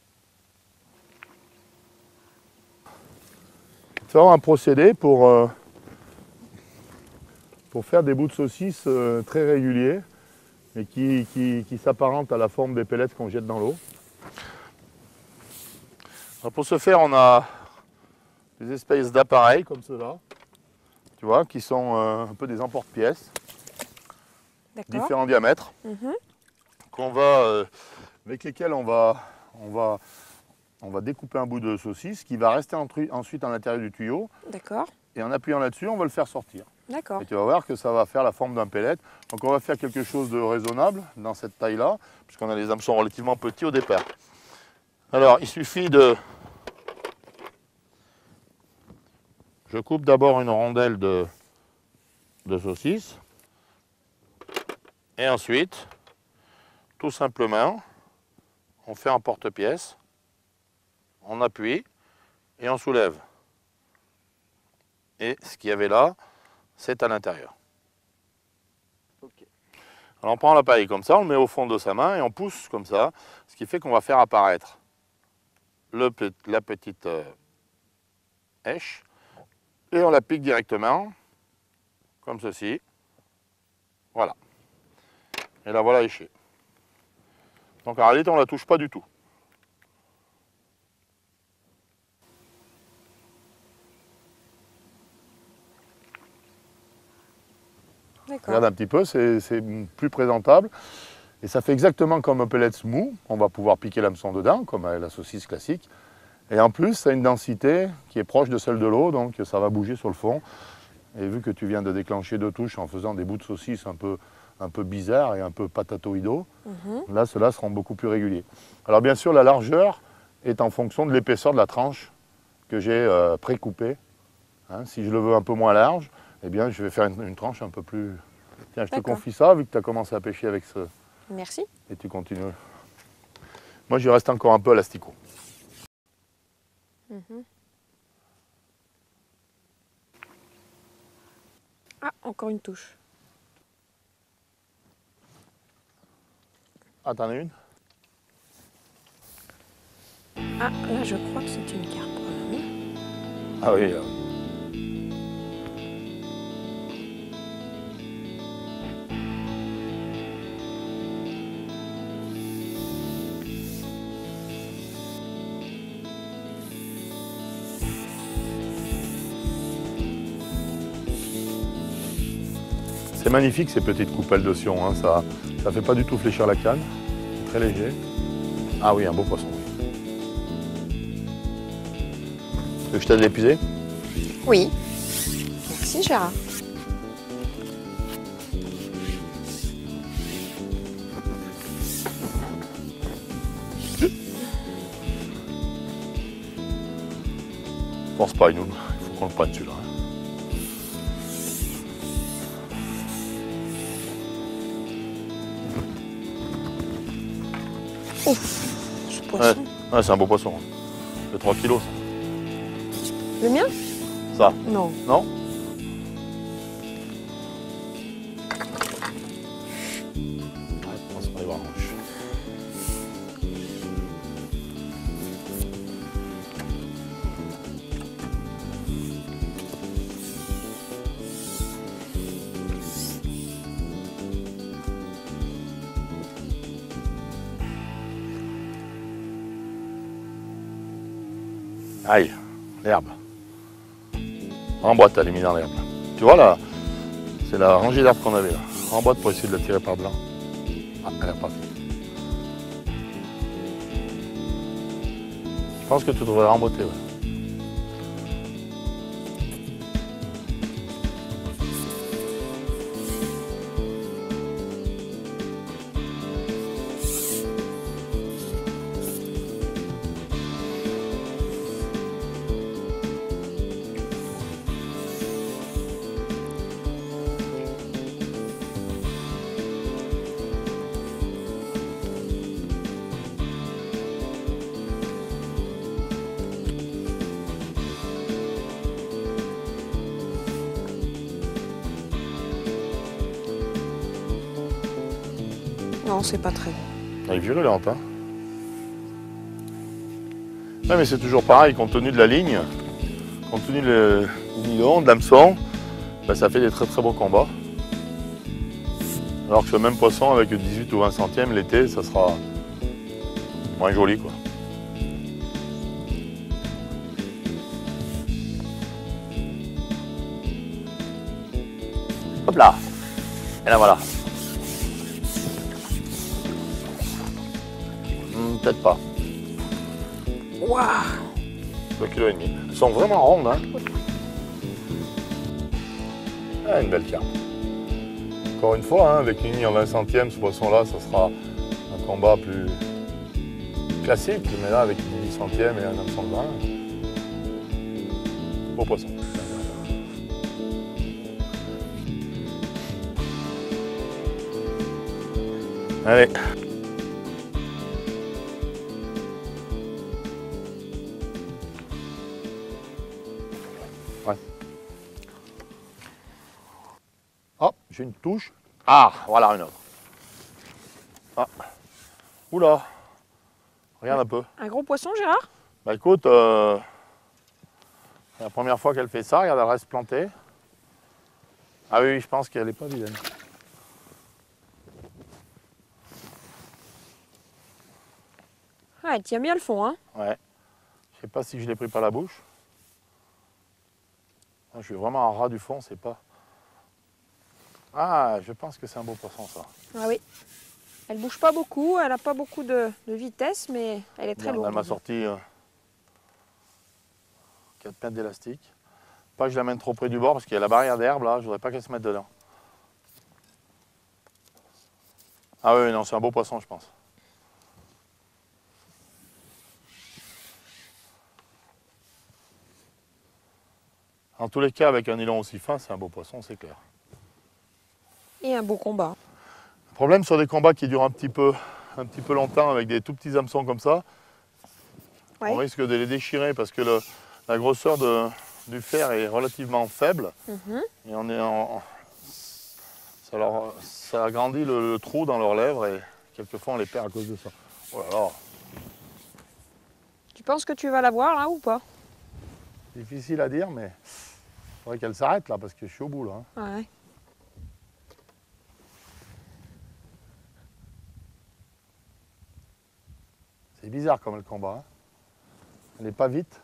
C'est vraiment un procédé pour faire des bouts de saucisse très réguliers et qui s'apparentent à la forme des pellets qu'on jette dans l'eau. Pour ce faire, on a des espèces d'appareils comme ceux-là, tu vois, qui sont un peu des emporte-pièces, différents diamètres, avec lesquels on va découper un bout de saucisse qui va rester ensuite à l'intérieur du tuyau. D'accord. Et en appuyant là-dessus, on va le faire sortir. D'accord. Et tu vas voir que ça va faire la forme d'un pellet. Donc on va faire quelque chose de raisonnable dans cette taille-là, puisqu'on a les hameçons relativement petits au départ. Alors il suffit de... Je coupe d'abord une rondelle de saucisse. Et ensuite, tout simplement, on fait un porte-pièce, on appuie et on soulève. Et ce qu'il y avait là, c'est à l'intérieur. Okay. Alors on prend l'appareil comme ça, on le met au fond de sa main et on pousse comme ça, ce qui fait qu'on va faire apparaître la petite èche et on la pique directement, comme ceci. Voilà. Et la voilà échée. Donc en réalité, on ne la touche pas du tout. Regarde un petit peu, c'est plus présentable. Et ça fait exactement comme un pellet mou. On va pouvoir piquer l'hameçon dedans, comme la saucisse classique. Et en plus, ça a une densité qui est proche de celle de l'eau, donc ça va bouger sur le fond. Et vu que tu viens de déclencher 2 touches en faisant des bouts de saucisse un peu bizarres et un peu patatoïdaux, là, ceux-là seront beaucoup plus réguliers. Alors bien sûr, la largeur est en fonction de l'épaisseur de la tranche que j'ai pré-coupée. Hein, si je le veux un peu moins large, eh bien, je vais faire une tranche un peu plus... Tiens, je te confie ça, vu que tu as commencé à pêcher avec ce... Merci. Et tu continues. Moi, j'y reste encore un peu à l'asticot. Ah, encore une touche. Ah, t'en as une? Ah, là, je crois que c'est une carpe. Ah oui, là. C'est magnifique ces petites coupelles de sion, hein. Ça fait pas du tout fléchir la canne, c'est très léger. Ah oui, un beau poisson. Tu veux que je t'aide à l'épuiser? Oui. Merci Gérard. Force pas, il faut qu'on le prenne celui-là. Ouf, ce poisson. Ouais, c'est un beau poisson. De 3 kilos. Le mien? Ça? Non. Non? On se met voir manche. Aïe, l'herbe. Remboîte, elle est mise dans l'herbe. Tu vois là, c'est la rangée d'herbes qu'on avait là. Remboîte pour essayer de la tirer par devant. Ah, elle est repartie. Je pense que tu devrais remboîter, ouais. Non, c'est pas très. Elle est virulente, hein. Ouais, mais c'est toujours pareil, compte tenu de la ligne, compte tenu du nylon, de l'hameçon, ben, ça fait des très très beaux combats. Alors que ce même poisson avec 18 ou 20 centièmes l'été, ça sera moins joli, quoi. Hop là. Et là voilà. Peut-être pas. Waouh! 2,5 kg. Elles sont vraiment rondes, hein. Ah, une belle carpe. Encore une fois, hein, avec une ligne en 20 centièmes, ce poisson-là, ça sera un combat plus classique. Mais là, avec 10 centièmes et un hameçon de 20, beau poisson. Allez. Ouais. Oh, j'ai une touche. Ah, voilà une autre. Ah. Oula. Regarde un peu. Un gros poisson, Gérard? Bah écoute, c'est la première fois qu'elle fait ça. Regarde, elle reste plantée. Ah oui, je pense qu'elle n'est pas vilaine. Ah, elle tient bien le fond, hein? Ouais. Je sais pas si je l'ai pris par la bouche. Je suis vraiment en ras du fond, c'est pas... Ah, je pense que c'est un beau poisson, ça. Ah oui. Elle bouge pas beaucoup, elle n'a pas beaucoup de vitesse, mais elle est très Regarde, lourde. elle m'a sorti 4 mètres d'élastique. Pas que je l'amène trop près du bord parce qu'il y a la barrière d'herbe là, je voudrais pas qu'elle se mette dedans. Ah oui, non, c'est un beau poisson, je pense. En tous les cas, avec un nylon aussi fin, c'est un beau poisson, c'est clair. Et un beau combat. Le problème sur des combats qui durent un petit peu longtemps avec des tout petits hameçons comme ça, Ouais. on risque de les déchirer parce que la grosseur du fer est relativement faible. Et on est ça agrandit le trou dans leurs lèvres et quelquefois on les perd à cause de ça. Oh là là, Tu penses que tu vas la voir là ou pas? difficile à dire, mais il faudrait qu'elle s'arrête là parce que je suis au bout là. Ouais. C'est bizarre comme le combat. Hein. Elle n'est pas vite.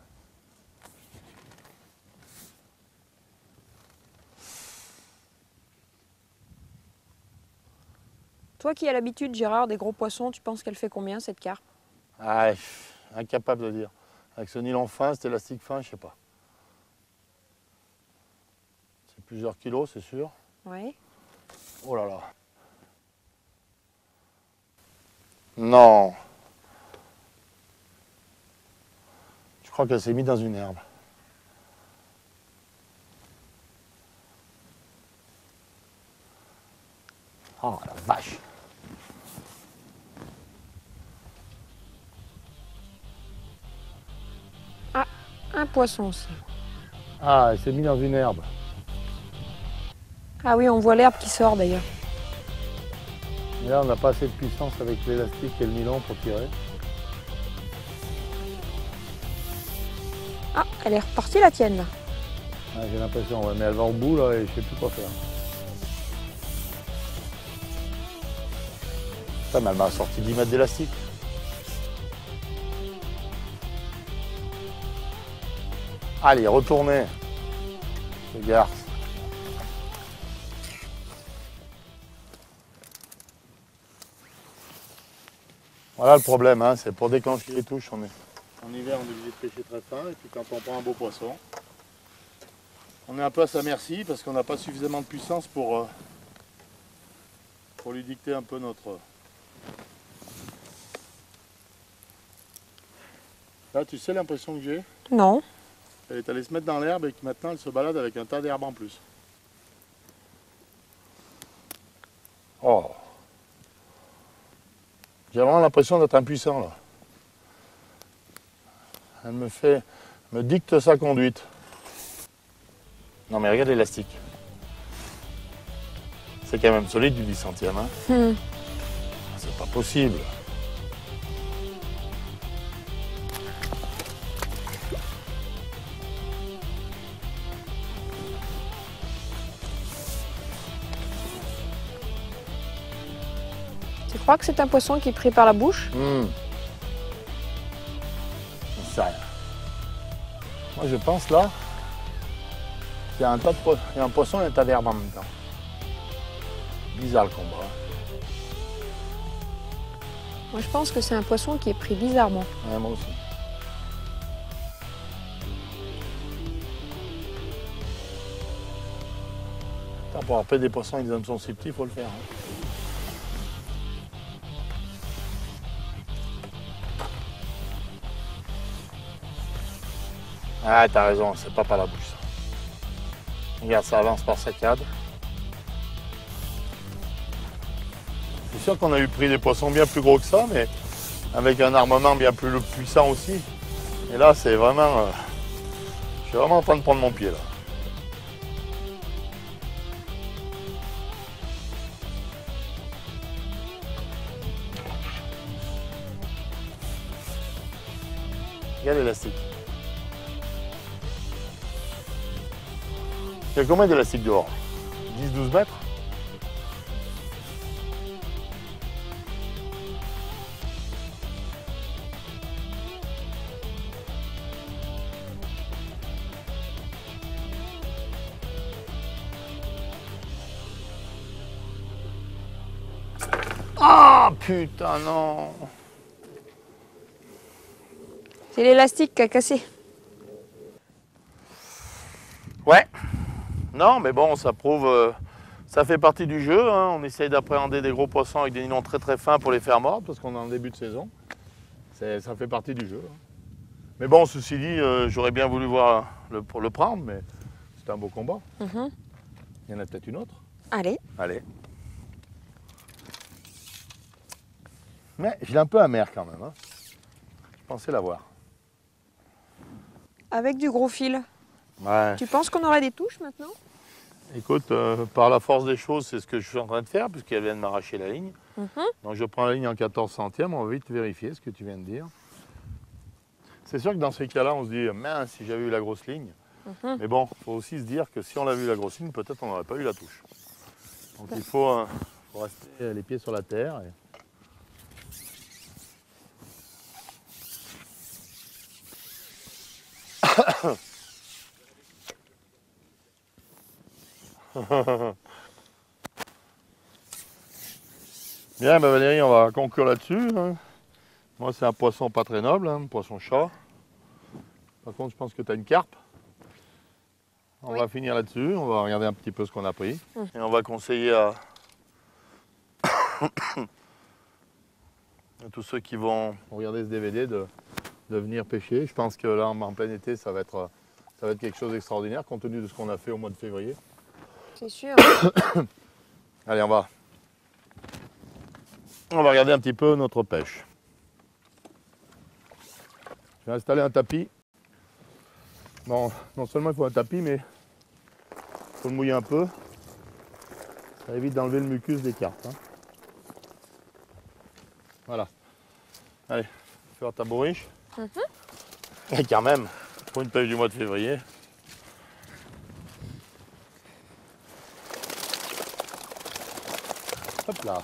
Toi qui as l'habitude, Gérard, des gros poissons, tu penses qu'elle fait combien cette carpe? Ah, incapable de dire. Avec ce nylon fin, cet élastique fin, je sais pas. C'est plusieurs kilos, c'est sûr. Ouais. Oh là là. Non. Je crois qu'elle s'est mise dans une herbe. Oh la vache. Ah, un poisson aussi. Ah, elle s'est mise dans une herbe. Ah oui, on voit l'herbe qui sort d'ailleurs. Et là, on n'a pas assez de puissance avec l'élastique et le nylon pour tirer. Ah, elle est repartie la tienne là. Ah, j'ai l'impression, ouais, mais elle va au bout là et je sais plus quoi faire. Putain, mais elle m'a sorti 10 mètres d'élastique. Allez, retournez. Les garces. Voilà le problème, hein, c'est pour déclencher les touches. En hiver, on est obligé de pêcher très fin. Et puis quand on prend un beau poisson, on est un peu à sa merci parce qu'on n'a pas suffisamment de puissance pour lui dicter un peu notre... Là, tu sais l'impression que j'ai? Non. Elle est allée se mettre dans l'herbe et que maintenant elle se balade avec un tas d'herbe en plus. Oh! J'ai vraiment l'impression d'être impuissant là. Elle me dicte sa conduite. Non mais regarde l'élastique. C'est quand même solide du 10 centièmes. Hein. C'est pas possible. Tu crois que c'est un poisson qui est pris par la bouche? Ça. Moi je pense là qu'il y a un tas de il y a un poisson et un tas d'herbe en même temps. Bizarre le combat. Moi je pense que c'est un poisson qui est pris bizarrement. Ouais, moi aussi. Putain, pour appeler des poissons avec des hameçons si petits, il faut le faire. Hein. Ah, t'as raison, c'est pas par la bouche. Ça. Regarde, ça avance par saccades. C'est sûr qu'on a eu pris des poissons bien plus gros que ça, mais avec un armement bien plus puissant aussi. Et là, c'est vraiment... je suis vraiment en train de prendre mon pied, là. Regarde l'élastique. Il y a combien d'élastiques dehors? 10-12 mètres? Ah putain non! C'est l'élastique qui a cassé. Ouais. Non, mais bon, ça prouve, ça fait partie du jeu. Hein. On essaye d'appréhender des gros poissons avec des nylons très très fins pour les faire mordre parce qu'on est en début de saison. Ça fait partie du jeu. Hein. Mais bon, ceci dit, j'aurais bien voulu voir pour le prendre, mais c'est un beau combat. Il y en a peut-être une autre. Allez. Allez. Mais je l'ai un peu amer quand même. Hein. Je pensais l'avoir. Avec du gros fil. Ouais. Tu penses qu'on aura des touches maintenant? Écoute, par la force des choses, c'est ce que je suis en train de faire, puisqu'elle vient de m'arracher la ligne. Donc je prends la ligne en 14 centièmes, on va vite vérifier ce que tu viens de dire. C'est sûr que dans ces cas-là, on se dit, mince, si j'avais eu la grosse ligne. Mais bon, il faut aussi se dire que si on avait eu la grosse ligne, peut-être on n'aurait pas eu la touche. Donc il faut rester les pieds sur la terre. Bien, bah Valérie, on va conclure là-dessus. Hein. Moi, c'est un poisson pas très noble, hein, un poisson-chat. Par contre, je pense que tu as une carpe. On va finir là-dessus, on va regarder un petit peu ce qu'on a pris. Et on va conseiller à tous ceux qui vont regarder ce DVD de venir pêcher. Je pense que là, en plein été, ça va être quelque chose d'extraordinaire compte tenu de ce qu'on a fait au mois de février. C'est sûr. Allez, on va regarder un petit peu notre pêche. Je vais installer un tapis. Non seulement il faut un tapis, mais il faut le mouiller un peu. Ça évite d'enlever le mucus des carpes. Hein. Voilà. Allez, faire ta bourriche. Et quand même, pour une pêche du mois de février. Hop là.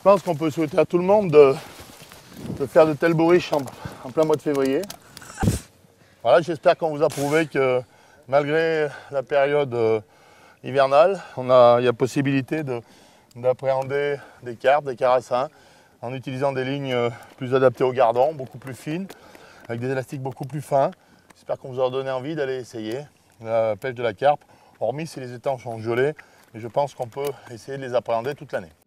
pense qu'on peut souhaiter à tout le monde de faire de telles bourriches en plein mois de février. Voilà, j'espère qu'on vous a prouvé que malgré la période hivernale, il y a possibilité d'appréhender des carpes, des carassins, en utilisant des lignes plus adaptées au gardon, beaucoup plus fines, avec des élastiques beaucoup plus fins. J'espère qu'on vous aura donné envie d'aller essayer la pêche de la carpe, hormis si les étangs sont gelés, mais je pense qu'on peut essayer de les appréhender toute l'année.